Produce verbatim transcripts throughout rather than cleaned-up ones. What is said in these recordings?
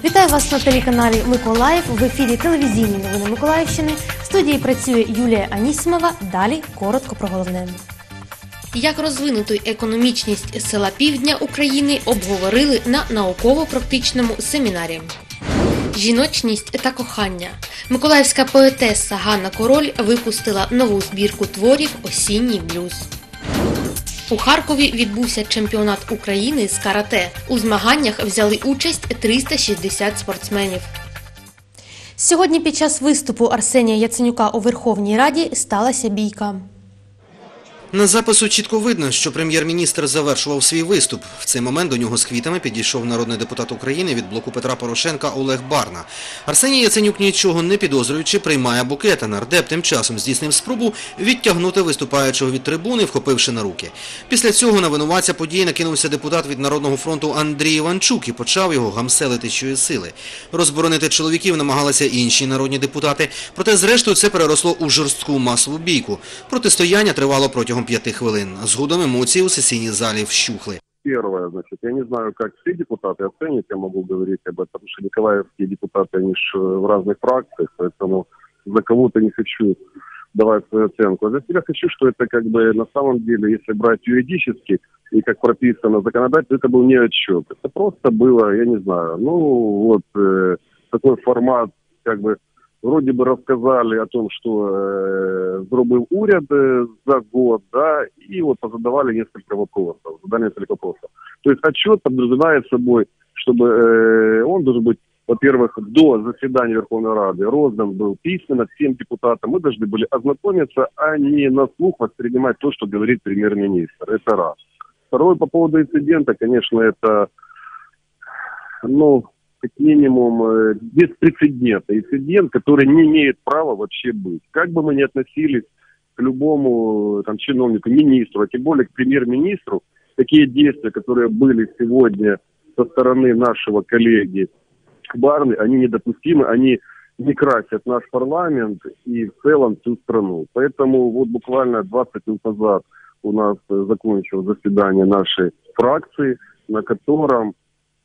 Вітаю вас на телеканалі Миколаїв. В ефірі телевізійні новини Миколаївщини. В студії працює Юлія Анісімова. Далі коротко про головне. Як розвинути економічність села Півдня України обговорили на науково-практичному семінарі. Жіночність та кохання. Миколаївська поетеса Ганна Король випустила нову збірку творів «Осінній блюз». У Харкові відбувся чемпіонат України з карате. У змаганнях взяли участь триста шістдесят спортсменів. Сьогодні під час виступу Арсенія Яценюка у Верховній Раді сталася бійка. На запису чітко видно, що прем'єр-міністр завершував свій виступ. В цей момент до нього з квітами підійшов народний депутат України від блоку Петра Порошенка Олег Барна. Арсеній Яценюк, нічого не підозрюючи, приймає букет, а нардеп тим часом здійснив спробу відтягнути виступаючого від трибуни, вхопивши на руки. Після цього на винуватця події накинувся депутат від Народного фронту Андрій Іванчук і почав його гамселити щосили. Розборонити чоловіків намагалися інші народні депутати, проте зрештою це переросло у жорстку масову бійку. Протистояння тривало протягом п'яти хвилин. Згодом емоції у сесійній залі вщухли. Первое, значит, я не знаю, как все депутаты оценят, я могу говорить об этом, потому что николаевские депутаты, они ж в разных фракциях, поэтому за кого-то не хочу давать свою оценку. А за себя хочу, что это как бы на самом деле, если брать юридически и как прописано законодательно, это был не отчет. Это просто было, я не знаю, ну вот э, такой формат, как бы, вроде бы рассказали о том, что э, зробив уряд э, за год, да, и вот позадавали несколько вопросов, задали несколько вопросов. То есть отчет подразумевает собой, чтобы э, он должен быть, во-первых, до заседания Верховной Рады роздан был письменно всем депутатам. Мы должны были ознакомиться, а не на слух воспринимать то, что говорит премьер-министр. Это раз. Второе, по поводу инцидента, конечно, это, ну, как минимум, беспрецедентный инцидент, который не имеет права вообще быть. Как бы мы ни относились к любому там, чиновнику, министру, а тем более к премьер-министру, такие действия, которые были сегодня со стороны нашего коллеги Барны, они недопустимы, они не красят наш парламент и в целом всю страну. Поэтому вот буквально двадцать минут назад у нас закончилось заседание нашей фракции, на котором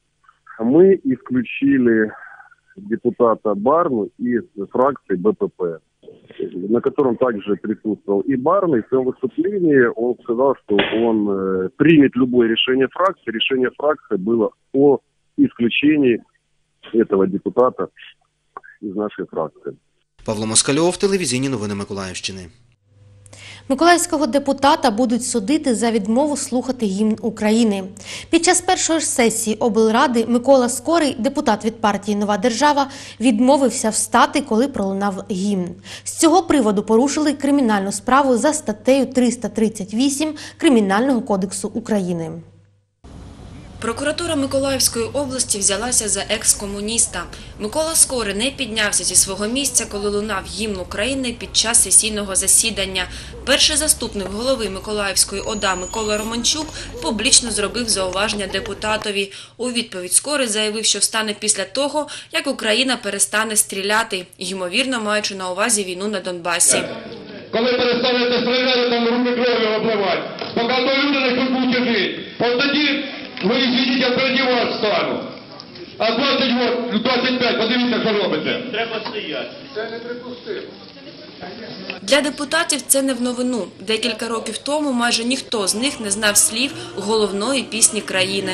мы исключили депутата Барну из фракции БПП, на котором также присутствовал и Барна, и в своем выступлении он сказал, что он э, примет любое решение фракции. Решение фракции было о исключении этого депутата из нашей фракции. Павло Москальов, телевізійні новини Миколаївщини. Миколаївського депутата будуть судити за відмову слухати гімн України. Під час першої ж сесії облради Микола Скорий, депутат від партії «Нова держава», відмовився встати, коли пролунав гімн. З цього приводу порушили кримінальну справу за статтею триста тридцять вісім Кримінального кодексу України. Прокуратура Миколаївської області взялася за екс-комуніста. Микола Скорий не піднявся зі свого місця, коли лунав гімн України під час сесійного засідання. Перший заступник голови Миколаївської ОДА Микола Романчук публічно зробив зауваження депутатові. У відповідь Скорий заявив, що встане після того, як Україна перестане стріляти, ймовірно маючи на увазі війну на Донбасі. Коли перестанете стріляти, там руки кров'ю обливати, поки то люди не будуть жити. От тоді ви, извините, я переді вас стану. А двадцять год, двадцять п'ять, подивіться, що робите. Треба стояти. Це неприпустимо. Для депутатів це не в новину. Декілька років тому майже ніхто з них не знав слів головної пісні країни.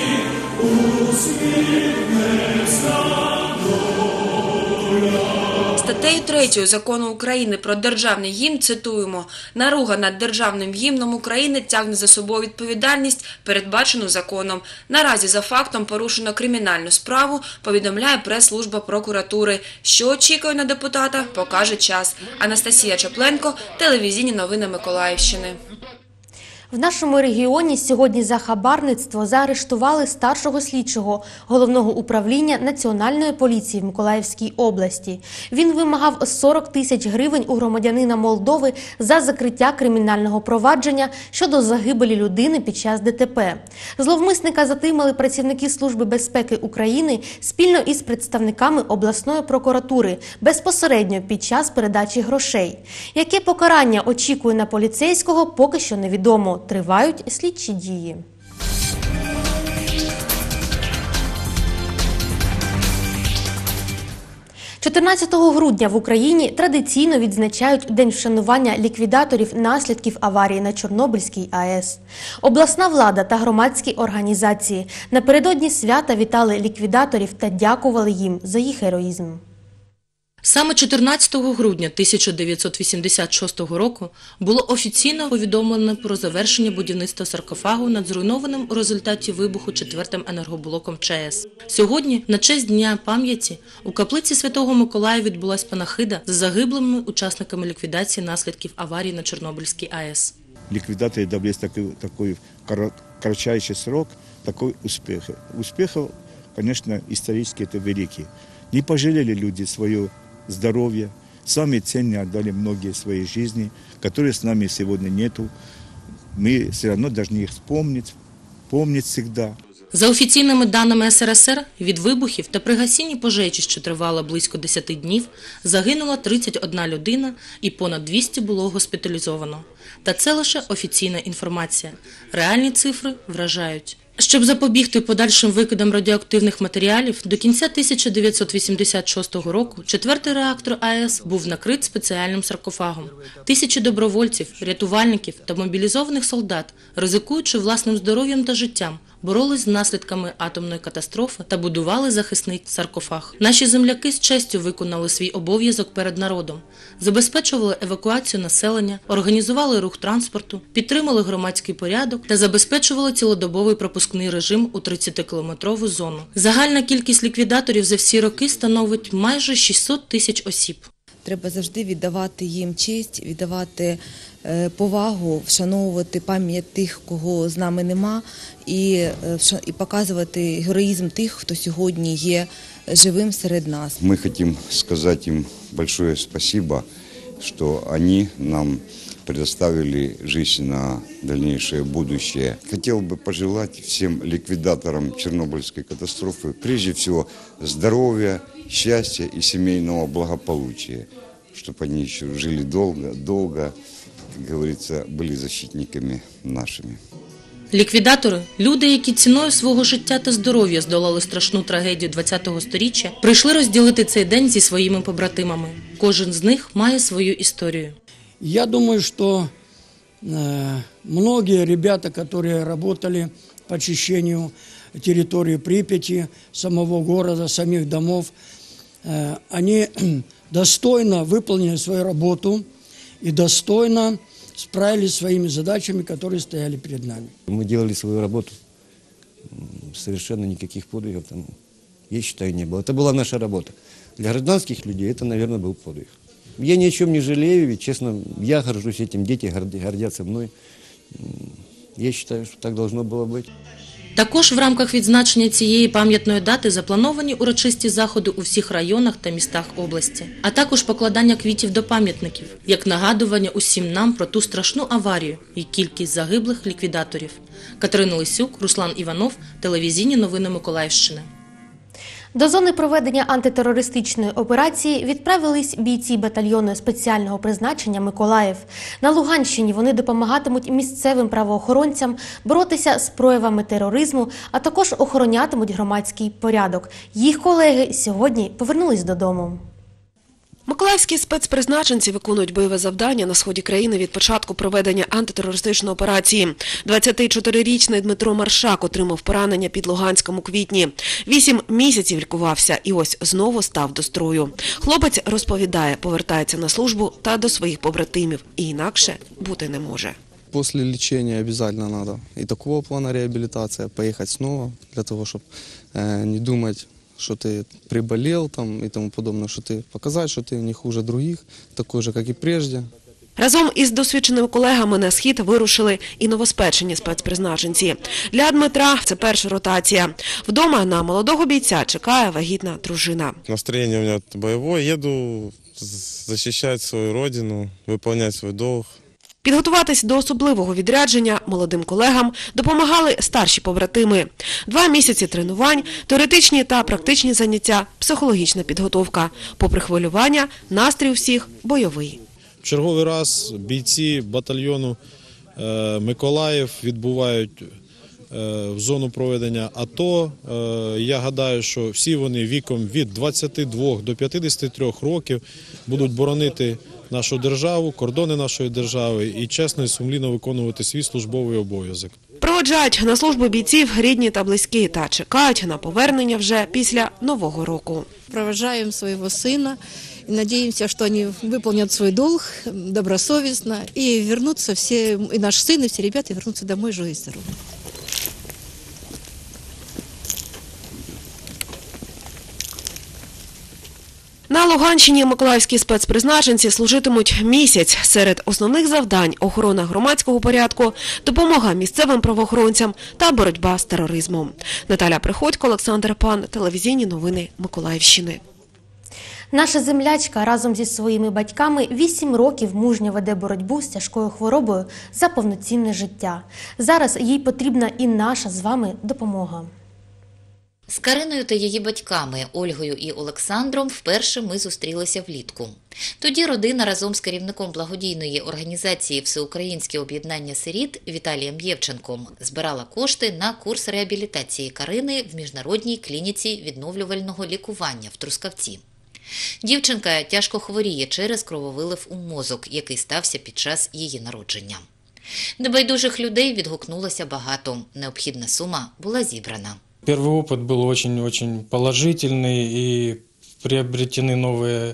Статтею третьою Закону України про державний гімн цитуємо: «Наруга над державним гімном України тягне за собою відповідальність, передбачену законом. Наразі за фактом порушено кримінальну справу», повідомляє прес-служба прокуратури. Що очікує на депутата, покаже час. Анастасія Чапленко, телевізійні новини Миколаївщини. В нашому регіоні сьогодні за хабарництво заарештували старшого слідчого Головного управління Національної поліції в Миколаївській області. Він вимагав сорок тисяч гривень у громадянина Молдови за закриття кримінального провадження щодо загибелі людини під час ДТП. Зловмисника затримали працівники Служби безпеки України спільно із представниками обласної прокуратури безпосередньо під час передачі грошей. Яке покарання очікує на поліцейського, поки що невідомо. Тривають слідчі дії. чотирнадцятого грудня в Україні традиційно відзначають День вшанування ліквідаторів наслідків аварії на Чорнобильській АЕС. Обласна влада та громадські організації напередодні свята вітали ліквідаторів та дякували їм за їх героїзм. Саме чотирнадцятого грудня тисяча дев'ятсот вісімдесят шостого року було офіційно повідомлено про завершення будівництва саркофагу над зруйнованим у результаті вибуху четвертим енергоблоком ЧАЕС. Сьогодні, на честь Дня пам'яті, у каплиці Святого Миколая відбулась панахида з загиблими учасниками ліквідації наслідків аварії на Чорнобильській АЕС. Ликвидаторы добились такой, такой кратчайший срок, такой успех. Успехов, конечно, исторически это великий. Не пожалели люди свое здоровье, сами ценные отдали многие свои жизни, которые с нами сегодня нету. Мы все равно должны их вспомнить, помнить всегда. За офіційними даними ес ер ес ер, від вибухів та при гасінні пожежі, що тривала близько десяти днів, загинула тридцять одна людина і понад двісті було госпіталізовано. Та це лише офіційна інформація. Реальні цифри вражають. Щоб запобігти подальшим викидам радіоактивних матеріалів, до кінця тисяча дев'ятсот вісімдесят шостого року четвертий реактор АЕС був накрит спеціальним саркофагом. Тисячі добровольців, рятувальників та мобілізованих солдат, ризикуючи власним здоров'ям та життям, боролись з наслідками атомної катастрофи та будували захисний саркофаг. Наші земляки з честю виконали свій обов'язок перед народом, забезпечували евакуацію населення, організували рух транспорту, підтримали громадський порядок та забезпечували цілодобовий пропускний режим у тридцятикілометрову зону. Загальна кількість ліквідаторів за всі роки становить майже шістсот тисяч осіб. Треба завжди віддавати їм честь, віддавати повагу, вшановувати пам'ять тих, кого з нами нема, і, і показувати героїзм тих, хто сьогодні є живим серед нас. Ми хочемо сказати їм велике спасибо, що вони нам предоставили жизнь на дальнейшее будущее. Хотел бы пожелать всем ликвидаторам Чернобыльской катастрофы прежде всего здоровья, счастья и семейного благополучия, чтобы они еще жили долго, долго, как говорится, были защитниками нашими. Ліквідатори – люди, які ціною свого життя та здоров'я здолали страшну трагедію ХХ століття, прийшли розділити цей день зі своїми побратимами. Кожен з них має свою історію. Я думаю, что э, многие ребята, которые работали по очищению территории Припяти, самого города, самих домов, э, они достойно выполнили свою работу и достойно справились со своими задачами, которые стояли перед нами. Мы делали свою работу, совершенно никаких подвигов там, я считаю, не было. Это была наша работа. Для гражданских людей это, наверное, был подвиг. Я ни о чем не жалею, ведь, честно, я горжусь этим, дети гордятся мной. Я считаю, что так должно было быть. Також в рамках відзначення цієї пам'ятної дати заплановані урочисті заходи у всіх районах та містах області, а також покладання квітів до пам'ятників, як нагадування усім нам про ту страшну аварію і кількість загиблих ліквідаторів. Катерина Лисюк, Руслан Іванов, телевізійні новини Миколаївщини. До зони проведення антитерористичної операції відправились бійці батальйону спеціального призначення «Миколаїв». На Луганщині вони допомагатимуть місцевим правоохоронцям боротися з проявами тероризму, а також охоронятимуть громадський порядок. Їх колеги сьогодні повернулись додому. Миколаївські спецпризначенці виконують бойове завдання на сході країни від початку проведення антитерористичної операції. двадцятичотирирічний Дмитро Маршак отримав поранення під Луганськом у квітні. Вісім місяців лікувався і ось знову став до строю. Хлопець розповідає, повертається на службу та до своїх побратимів. І інакше бути не може. После лечения обязательно надо и такого плана реабилитация, поехать снова, для того, чтобы э, не думать, что ты приболел там и тому подобное, что ты показать, что ты не хуже других, такой же, как и прежде. Разом із досвідченими колегами на схід вирушили і новоспечені спецпризначенці. Для Дмитра це перша ротація. Вдома на молодого бійця чекає вагітна дружина. Настроєння у мене бойове, їду захищати свою родину, виконувати свій долг. Підготуватись до особливого відрядження молодим колегам допомагали старші побратими. Два місяці тренувань, теоретичні та практичні заняття, психологічна підготовка. Попри хвилювання, настрій у всіх бойовий. В черговий раз бійці батальйону «Миколаїв» відбувають в зону проведення АТО. Я гадаю, що всі вони віком від двадцяти двох до п'ятдесяти трьох років будуть боронити нашу державу, кордони нашої держави і чесно і сумлінно виконувати свій службовий обов'язок. Проводжають на службу бійців рідні та близькі та чекають на повернення вже після Нового року. Провожаем своего сына и надеемся, что они выполнят свой долг добросовестно и вернутся все, и наш сын, и все ребята вернутся домой живы и здоровы. На Луганщині миколаївські спецпризначенці служитимуть місяць. Серед основних завдань – охорона громадського порядку, допомога місцевим правоохоронцям та боротьба з тероризмом. Наталя Приходько, Олександр Пан, телевізійні новини Миколаївщини. Наша землячка разом зі своїми батьками вісім років мужньо веде боротьбу з тяжкою хворобою за повноцінне життя. Зараз їй потрібна і наша з вами допомога. З Кариною та її батьками Ольгою і Олександром вперше ми зустрілися влітку. Тоді родина разом з керівником благодійної організації «Всеукраїнське об'єднання сиріт» Віталієм Євченком збирала кошти на курс реабілітації Карини в міжнародній клініці відновлювального лікування в Трускавці. Дівчинка тяжко хворіє через крововилив у мозок, який стався під час її народження. Небайдужих людей відгукнулося багато. Необхідна сума була зібрана. Первый опыт был очень-очень положительный, и приобретены новые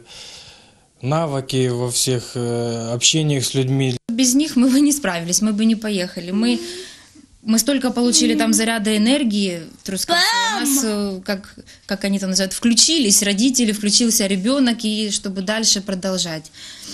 навыки во всех общениях с людьми. Без них мы бы не справились, мы бы не поехали. Мы, мы столько получили там заряда энергии в Трускавце. У нас, как, как они там называют, включились родители, включился ребенок, и чтобы дальше продолжать.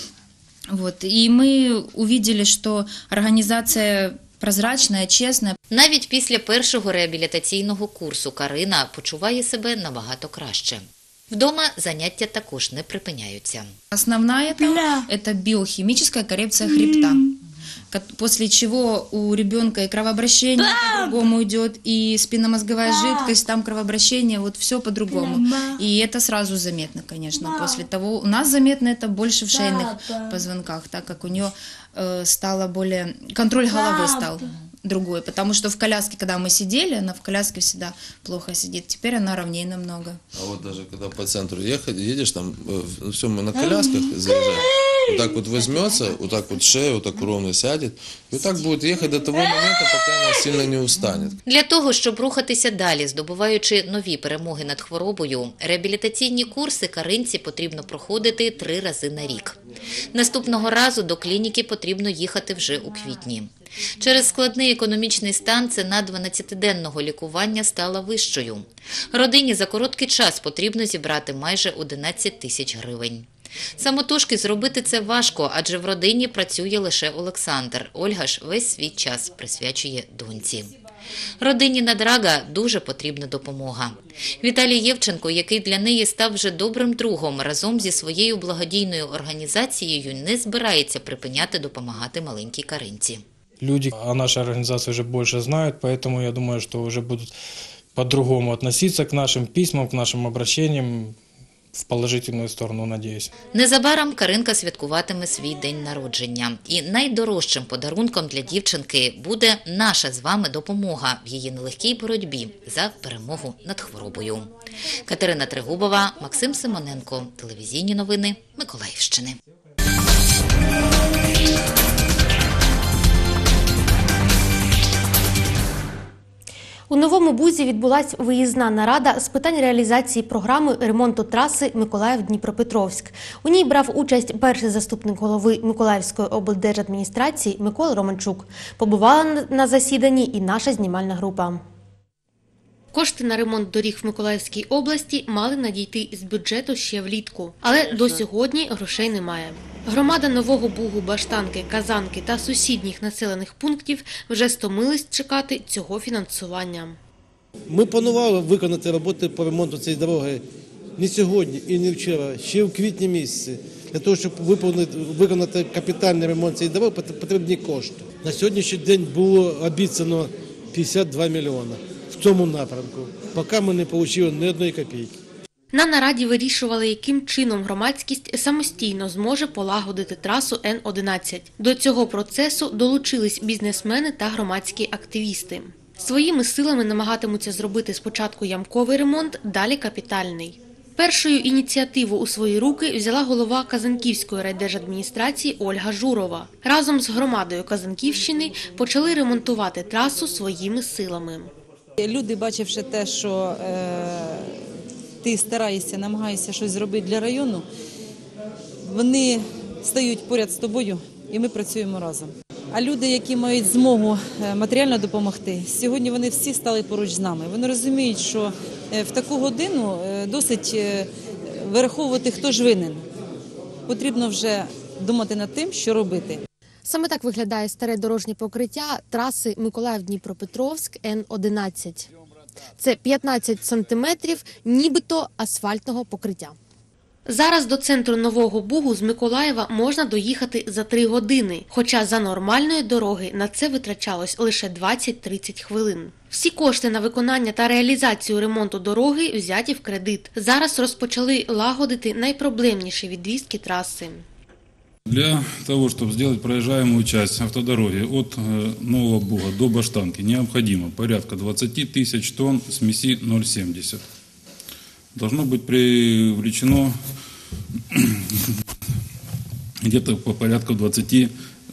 Вот. И мы увидели, что организация прозрачна, чесна. Навіть після першого реабілітаційного курсу Карина почуває себе набагато краще. Вдома заняття також не припиняються. Основная там – это биохимическая коррекция хребта. После чего у ребенка и кровообращение по-другому идет, и спинномозговая жидкость, там кровообращение, вот все по-другому. И это сразу заметно, конечно, после того. У нас заметно это больше в шейных позвонках, так как у нее э, стало более... Контроль головы стал другой, потому что в коляске, когда мы сидели, она в коляске всегда плохо сидит, теперь она ровнее намного. А вот даже когда по центру ехать, едешь там, все, мы на колясках заезжаем, вот так вот возьмется, вот так вот шея, вот так ровно сядет, и вот так будет ехать до того момента, пока она сильно не устанет. Для того, щоб рухатися далі, здобуваючи нові перемоги над хворобою, реабілітаційні курси Каринці потрібно проходити три рази на рік. Наступного разу до клініки потрібно їхати вже у квітні. Через складний економічний стан ціна дванадцятиденного лікування стала вищою. Родині за короткий час потрібно зібрати майже одинадцять тисяч гривень. Самотужки зробити це важко, адже в родині працює лише Олександр. Ольга ж весь свій час присвячує доньці. Родині Надрага дуже потрібна допомога. Віталій Євченко, який для неї став вже добрим другом, разом зі своєю благодійною організацією не збирається припиняти допомагати маленькій Каринці. Люди о нашей организации уже больше знают, поэтому я думаю, что уже будут по-другому относиться к нашим письмам, к нашим обращениям в положительную сторону, надеюсь. Незабаром Каринка святкуватиме свій день народження. І найдорожчим подарунком для дівчинки буде наша з вами допомога в її нелегкій боротьбі за перемогу над хворобою. Катерина Трегубова, Максим Симоненко. Телевізійні новини Миколаївщини. У Новому Бузі відбулася виїзна нарада з питань реалізації програми ремонту траси Миколаїв-Дніпропетровськ. У ній брав участь перший заступник голови Миколаївської облдержадміністрації Микола Романчук. Побувала на засіданні і наша знімальна група. Кошти на ремонт доріг в Миколаївській області мали надійти з бюджету ще влітку. Але до сьогодні грошей немає. Громада Нового Бугу, Баштанки, Казанки та сусідніх населених пунктів вже стомились чекати цього фінансування. Ми планували виконати роботи по ремонту цієї дороги не сьогодні і не вчора, ще в квітні місяці. Для того, щоб виконати капітальний ремонт цієї дороги, потрібні кошти. На сьогоднішній день було обіцяно п'ятдесят два мільйони в цьому напрямку. Поки ми не отримали ні одної копійки. На нараді вирішували, яким чином громадськість самостійно зможе полагодити трасу Н одинадцять. До цього процесу долучились бізнесмени та громадські активісти. Своїми силами намагатимуться зробити спочатку ямковий ремонт, далі капітальний. Першою ініціативу у свої руки взяла голова Казанківської райдержадміністрації Ольга Журова. Разом з громадою Казанківщини почали ремонтувати трасу своїми силами. Люди, бачивши те, що е, ти стараєшся, намагаєшся щось зробити для району, вони стають поряд з тобою і ми працюємо разом. А люди, які мають змогу матеріально допомогти, сьогодні вони всі стали поруч з нами. Вони розуміють, що в таку годину досить вираховувати, хто ж винен. Потрібно вже думати над тим, що робити. Саме так виглядає старе дорожнє покриття траси Миколаїв-Дніпропетровськ Н одинадцять. Це п'ятнадцять сантиметрів нібито асфальтного покриття. Зараз до центру Нового Бугу з Миколаєва можна доїхати за три години, хоча за нормальної дороги на це витрачалось лише двадцять-тридцять хвилин. Всі кошти на виконання та реалізацію ремонту дороги взяті в кредит. Зараз розпочали лагодити найпроблемніші відрізки траси. Для того, чтобы сделать проезжаемую часть автодороги от Нового Буга до Баштанки, необходимо порядка двадцать тысяч тонн смеси ноль семьдесят. Должно быть привлечено где-то по порядку двадцати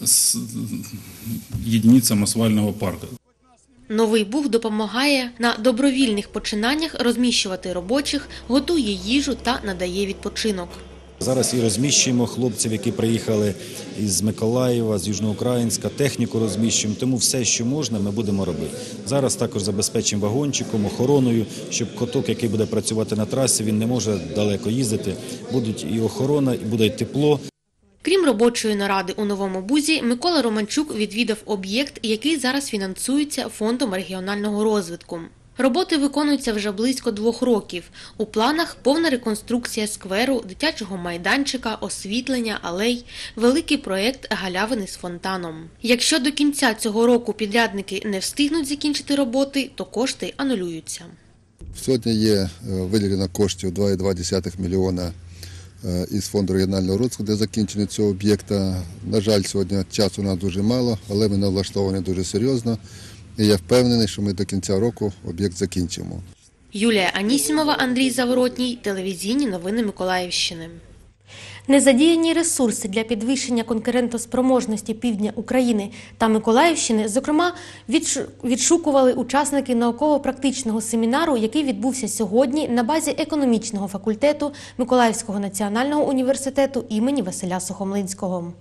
единицам асфальтного парка. Новий Буг допомагає на добровільних починаннях розміщувати робочих, готує їжу та надає відпочинок. Зараз і розміщуємо хлопців, які приїхали із Миколаєва, з Южноукраїнська, техніку розміщуємо, тому все, що можна, ми будемо робити. Зараз також забезпечимо вагончиком, охороною, щоб коток, який буде працювати на трасі, він не може далеко їздити. Будуть і охорона, і буде й тепло. Крім робочої наради у Новому Бузі, Микола Романчук відвідав об'єкт, який зараз фінансується Фондом регіонального розвитку. Роботи виконуються вже близько двох років. У планах повна реконструкція скверу, дитячого майданчика, освітлення, алей, великий проєкт галявини з фонтаном. Якщо до кінця цього року підрядники не встигнуть закінчити роботи, то кошти анулюються. Сьогодні є виділено коштів два цілих дві десятих мільйона із Фонду регіонального розвитку для закінчення цього об'єкта. На жаль, сьогодні часу у нас дуже мало, але ми налаштовані дуже серйозно. І я впевнений, що ми до кінця року об'єкт закінчимо. Юлія Анісімова, Андрій Заворотній, телевізійні новини Миколаївщини. Незадіяні ресурси для підвищення конкурентоспроможності півдня України та Миколаївщини, зокрема, відшукували учасники науково-практичного семінару, який відбувся сьогодні на базі економічного факультету Миколаївського національного університету імені Василя Сухомлинського.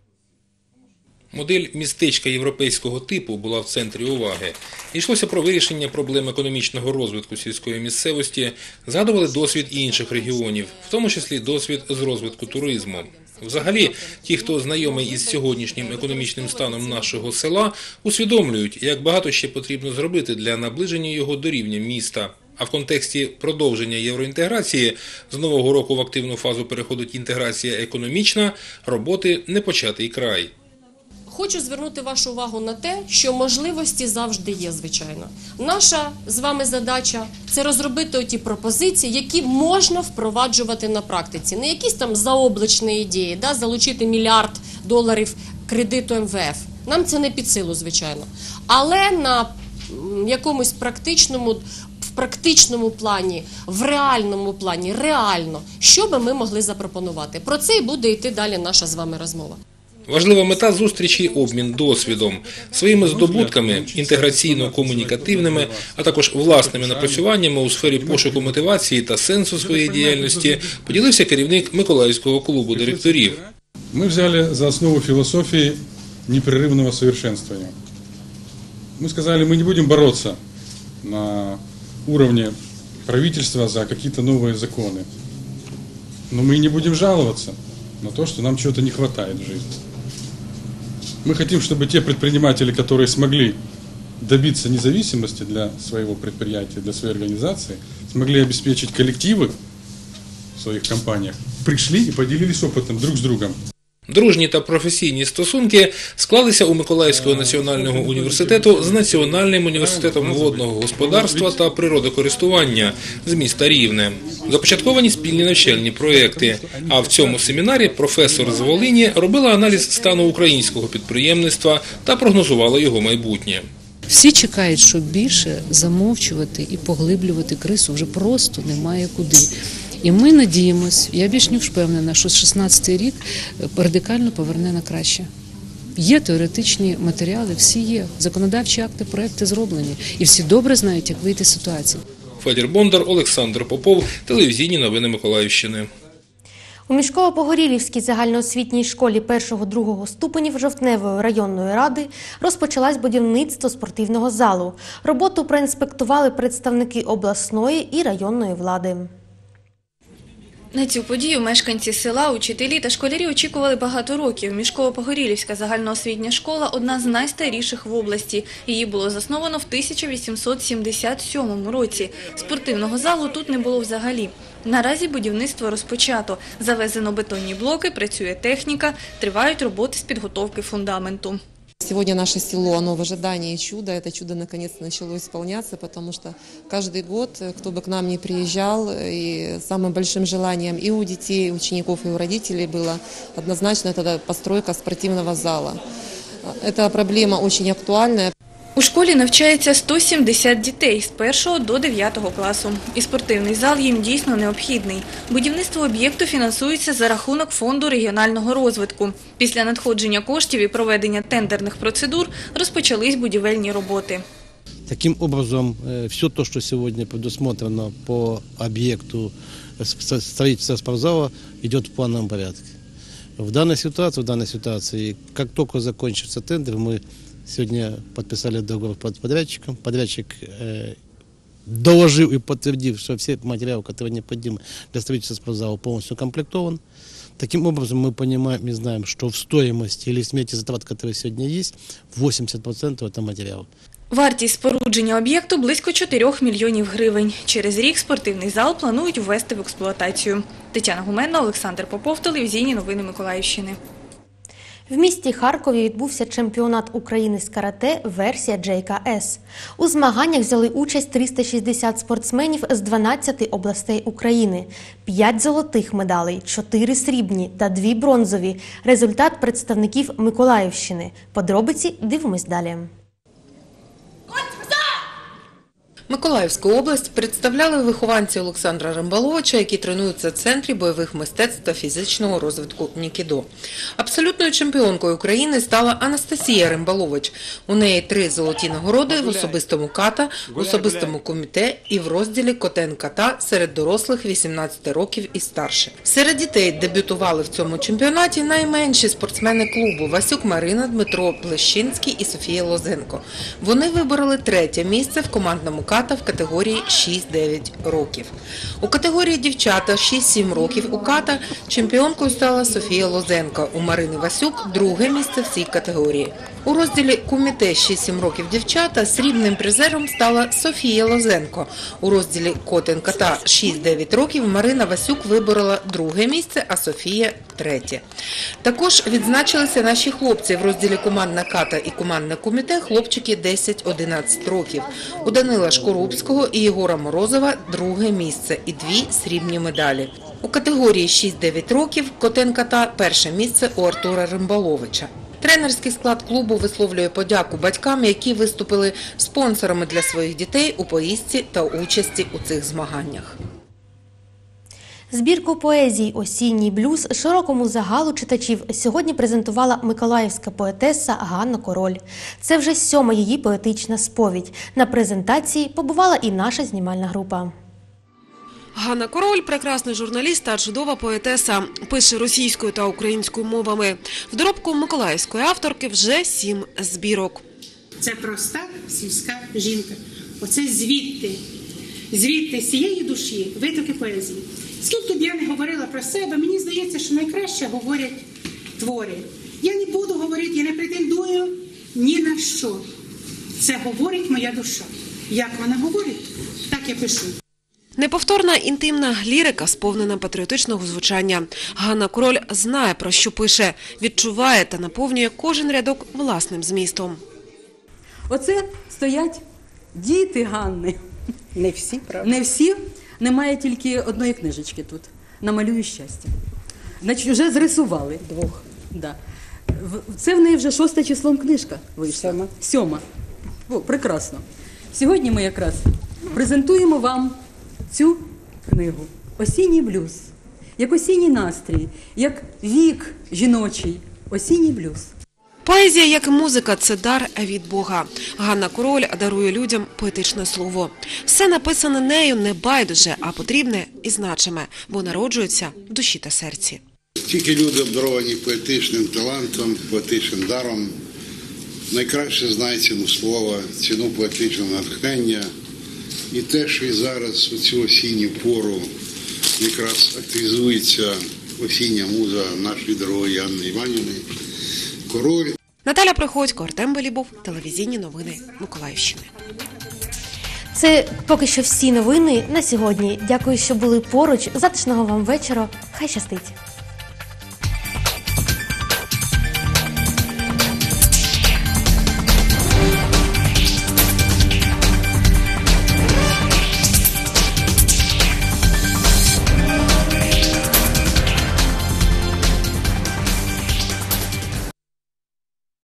Модель містечка європейського типу була в центрі уваги. Йшлося про вирішення проблем економічного розвитку сільської місцевості, згадували досвід інших регіонів, в тому числі досвід з розвитку туризму. Взагалі, ті, хто знайомий із сьогоднішнім економічним станом нашого села, усвідомлюють, як багато ще потрібно зробити для наближення його до рівня міста. А в контексті продовження євроінтеграції, з нового року в активну фазу переходить інтеграція економічна, роботи не початий край. Хочу звернути вашу увагу на те, що можливості завжди є, звичайно. Наша з вами задача – це розробити оті пропозиції, які можна впроваджувати на практиці. Не якісь там заоблачні ідеї, да, залучити мільярд доларів кредиту ем ве еф. Нам це не під силу, звичайно. Але на якомусь практичному, в практичному плані, в реальному плані, реально, що би ми могли запропонувати. Про це і буде йти далі наша з вами розмова. Важлива мета зустрічі – обмін досвідом. Своїми здобутками, інтеграційно-комунікативними, а також власними напрацюваннями у сфері пошуку мотивації та сенсу своєї діяльності поділився керівник Миколаївського клубу директорів. Ми взяли за основу філософії непрерывного совершенствования. Мы сказали, мы не будем бороться на уровне правительства за какие-то новые законы, но мы не будем жаловаться на то, что нам чего-то не хватает в жизни. Мы хотим, чтобы те предприниматели, которые смогли добиться независимости для своего предприятия, для своей организации, смогли обеспечить коллективы в своих компаниях, пришли и поделились опытом друг с другом. Дружні та професійні стосунки склалися у Миколаївського національного університету з Національним університетом водного господарства та природокористування з міста Рівне. Започатковані спільні навчальні проєкти. А в цьому семінарі професор з Волині робила аналіз стану українського підприємництва та прогнозувала його майбутнє. Всі чекають, що більше замовчувати і поглиблювати кризу вже просто немає куди. І ми надіємось, я більш ніж впевнена, що шістнадцятий рік радикально поверне на краще. Є теоретичні матеріали, всі є, законодавчі акти, проекти зроблені, і всі добре знають, як вийти з ситуації. Федір Бондар, Олександр Попов, телевізійні новини Миколаївщини. У Мішково-Погорілівській загальноосвітній школі першого-другого ступенів Жовтневої районної ради розпочалось будівництво спортивного залу. Роботу проінспектували представники обласної і районної влади. На цю подію мешканці села, учителі та школярі очікували багато років. Мішково-Погорілівська загальноосвітня школа – одна з найстаріших в області. Її було засновано в тисяча вісімсот сімдесят сьомому році. Спортивного залу тут не було взагалі. Наразі будівництво розпочато. Завезено бетонні блоки, працює техніка, тривають роботи з підготовки фундаменту. Сегодня наше село, оно в ожидании чуда. Это чудо наконец-то начало исполняться, потому что каждый год, кто бы к нам ни приезжал, и самым большим желанием и у детей, и у учеников, и у родителей было однозначно это постройка спортивного зала. Эта проблема очень актуальная. У школі навчається сто сімдесят дітей з першого до дев'ятого класу. І спортивний зал їм дійсно необхідний. Будівництво об'єкту фінансується за рахунок Фонду регіонального розвитку. Після надходження коштів і проведення тендерних процедур розпочались будівельні роботи. Таким образом, все то, что сегодня предусмотрено по объекту строительства спортзала, идет в плановом порядке. В данной ситуации, в данной ситуации, как только закончится тендер, мы сегодня подписали договор с подрядчиком. Подрядчик э, доложил и подтвердил, что все материалы, которые необходимы для строительства спортзала, полностью укомплектован. Таким образом, мы понимаем и знаем, что в стоимости или смете затрат, которые сегодня есть, восемьдесят процентов это материал. Вартість спорудження об'єкту – близько чотирьох мільйонів гривень. Через рік спортивний зал планують ввести в експлуатацію. Тетяна Гуменна, Олександр Попов, телевізійні новини Миколаївщини. В місті Харкові відбувся чемпіонат України з карате версія джей ка ес. У змаганнях взяли участь триста шістдесят спортсменів з дванадцяти областей України. П'ять золотих медалей, чотири срібні та дві бронзові. Результат представників Миколаївщини. Подробиці дивимось далі. Миколаївську область представляли вихованці Олександра Римбаловича, які тренуються в Центрі бойових мистецтв та фізичного розвитку Нікідо. Абсолютною чемпіонкою України стала Анастасія Римбалович. У неї три золоті нагороди в особистому ката, в особистому куміте і в розділі котен-ката серед дорослих вісімнадцяти років і старше. Серед дітей дебютували в цьому чемпіонаті найменші спортсмени клубу – Васюк Марина, Дмитро Плещинський і Софія Лозенко. Вони вибороли третє місце в командному ката в категорії шість-дев'ять років. У категорії дівчата шість-сім років у ката чемпіонкою стала Софія Лозенко. У Марини Васюк друге місце в цій категорії. У розділі куміте шість-сім років дівчата срібним призером стала Софія Лозенко. У розділі котен-ката шість-дев'ять років Марина Васюк виборола друге місце, а Софія – третє. Також відзначилися наші хлопці. В розділі командна ката і командне куміте хлопчики десять-одинадцять років. У Данила Шкорубського і Єгора Морозова друге місце і дві срібні медалі. У категорії шість-дев'ять років котен-ката перше місце у Артура Римбаловича. Тренерський склад клубу висловлює подяку батькам, які виступили спонсорами для своїх дітей у поїздці та участі у цих змаганнях. Збірку поезій «Осінній блюз» широкому загалу читачів сьогодні презентувала миколаївська поетеса Ганна Король. Це вже сьома її поетична сповідь. На презентації побувала і наша знімальна група. Ганна Король – прекрасний журналіст та чудова поетеса. Пише російською та українською мовами. В доробку миколаївської авторки вже сім збірок. Це проста сільська жінка. Оце звідти, звідти, з цієї душі витоки поезії. Скільки б я не говорила про себе, мені здається, що найкраще говорять твори. Я не буду говорити, я не претендую ні на що. Це говорить моя душа. Як вона говорить, так я пишу. Неповторна інтимна лірика, сповнена патріотичного звучання. Ганна Король знає, про що пише, відчуває та наповнює кожен рядок власним змістом. Оце стоять діти Ганни. Не всі, правда? Не всі. Немає тільки одної книжечки тут. «Намалюю щастя». Значить, вже зрисували. Двох. Да. Це в неї вже шосте числом книжка вийшла. Сьома. Сьома. О, прекрасно. Сьогодні ми якраз презентуємо вам цю книгу «Осінній блюз». Як осінній настрій, як вік жіночий, осінній блюз. Поезія, як і музика – це дар від Бога. Ганна Король дарує людям поетичне слово. Все написане нею не байдуже, а потрібне і значиме, бо народжується в душі та серці. Тільки люди, обдаровані поетичним талантом, поетичним даром, найкраще знають ціну слова, ціну поетичного натхнення. І те, що і зараз у цю осінню пору якраз активізується осіння муза нашої дорогої Анни Іванівни Король. Наталя Приходько, Артем Белібов, телевізійні новини Миколаївщини. Це поки що всі новини на сьогодні. Дякую, що були поруч. Затишного вам вечора. Хай щастить.